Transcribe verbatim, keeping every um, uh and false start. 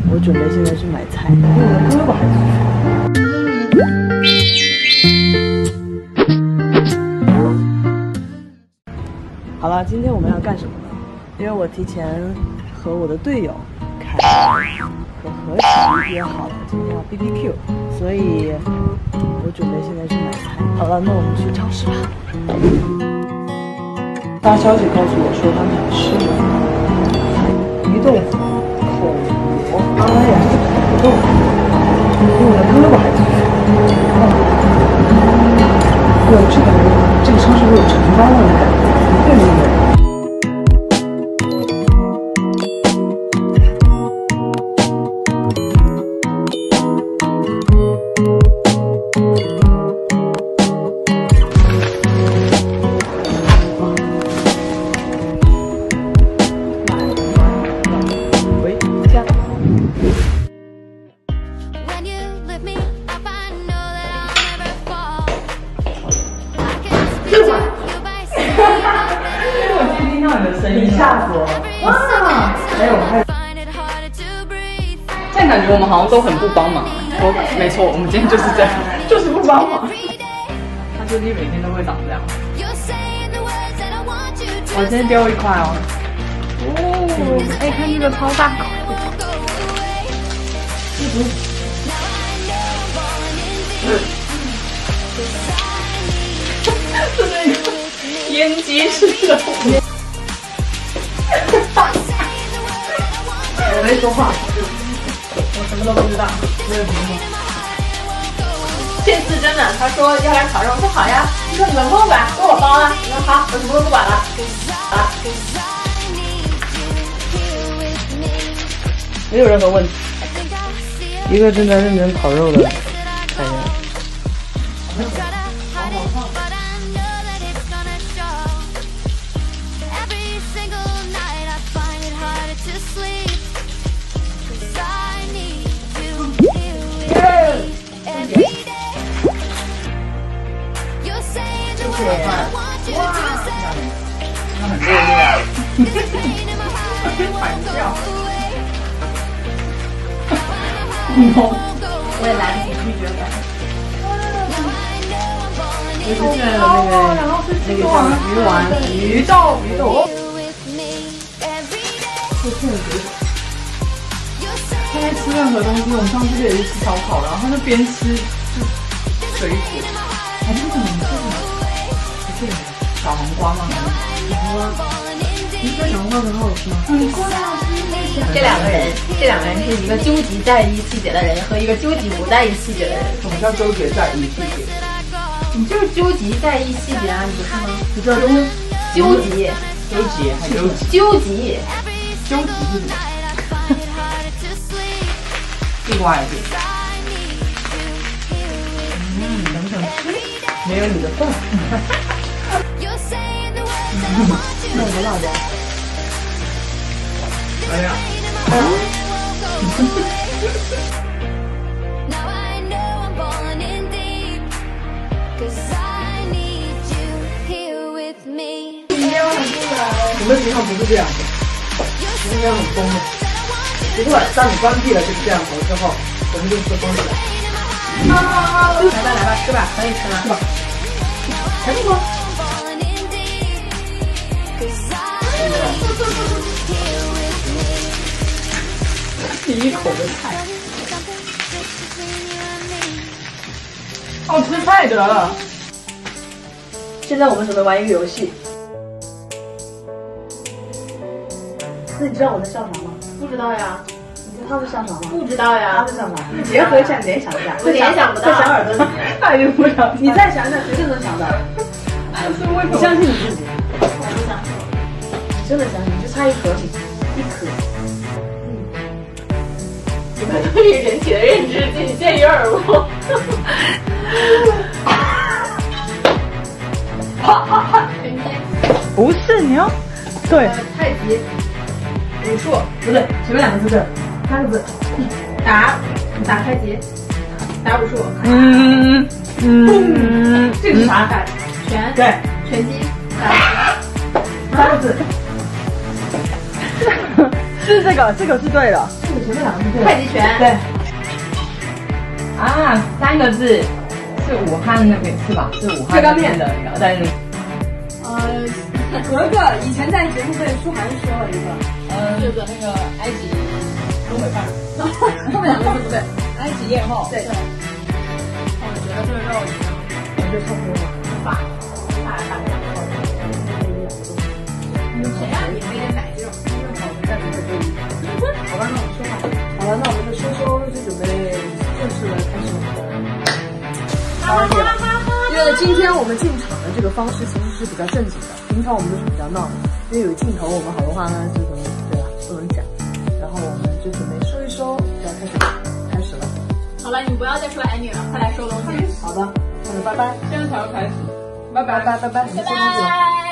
我准备现在去买菜，因为我的胳膊还疼。好了，今天我们要干什么呢？因为我提前和我的队友凯和何琪约好了今天要 B B Q， 所以我准备现在去买菜。好了，那我们去超市吧。发消息告诉我说他们想吃鱼豆腐、口蘑。哎呀，这个鱼豆腐，因为我的胳膊还疼。我这感觉这个超市会有承包的感觉，对不对？你吓死我了！哇！还有还有， 这样感觉我们好像都很不帮忙。我没错，我们今天就是这样，就是不帮忙。他最近每天都会长这样。我今天丢一块哦。哦，哎，看这个超大口。这是一个烟鸡式的。 我没说话， 我什么都不知道，没有评论。这次真的，他说要来烤肉，我说好呀，你说你们不管，都我包了。我说好，我什么都不管了。啊， 没有任何问题。一个正在认真烤肉的凯源。 哇，他很热烈啊！反笑。我也来不及拒绝感。 我是现在的那个那个叫鱼丸、鱼豆、鱼豆。会骗水。 他在吃任何东西，我们上次也是吃烧烤，然后他就边吃就水果，还是什么？不是小黄瓜吗？ 小黄瓜，你说小黄瓜很好吃吗？ 很贵啊！这两个人，这两个人是一个纠结在意细节的人和一个纠结不在意细节的人。 什么叫纠结在意细节？ 你就是纠结在意细节啊，你不是吗？ 你知道纠纠结， 纠结还纠结？ 纠结， 纠结是什么？另外一个，嗯，等等吃，没有你的份。那我辣椒。哎呀。你们平常不是这样的，你们这样很疯的。不过当你关闭了这个摄像头之后，我们就会疯起来。 来吧来吧，吃吧，可以吃了， 是吧？还不错。第一口的菜，好吃太得了。现在我们准备玩一个游戏。那你知道我在笑啥吗？ 不知道呀。 你知道他在笑啥吗？ 不知道呀。 他在笑啥？你结合一下，联想一下。 我联想不到。 在小耳朵里，他已经不想。你再想一想，绝对能想到。你相信你自己。 我不想。 你真的相信？你就差一颗，一颗。 你们对于人体的认知仅限于耳膜。 不是你要对太极武术不对，前面两个字是三个字， 打打太极打武术。 嗯嗯，这个是啥？ 打拳对拳击打三个字。是这个，这个是对的。 对，前面两个字对。 太极拳。 对。 啊，三个字是武汉那边是吧？是武汉。 热干面的， 对。 呃，格格以前在节目被舒涵说了一个，呃，这个那个埃及东北范儿，后面两个字不对，埃及艳后。对。我觉得这个肉已经， 我觉得差不多了。 发，大大大。谁让你非得买这种这种好的在这个这里？好吧，那我们说好。 好了，那我们就收收，就准备正式的开始我们的。 哈哈哈哈！ 因为今天我们进场的这个方式其实是比较正经的，平常我们都是比较闹的，因为有镜头，我们好多话呢就可能对吧不能讲，然后我们就准备收一收，就要开始开始了。 好了，你不要再说 ending 了，快来收东西。 好的，那就拜拜， 现在才要开始， 拜拜拜拜拜拜，你收东西了。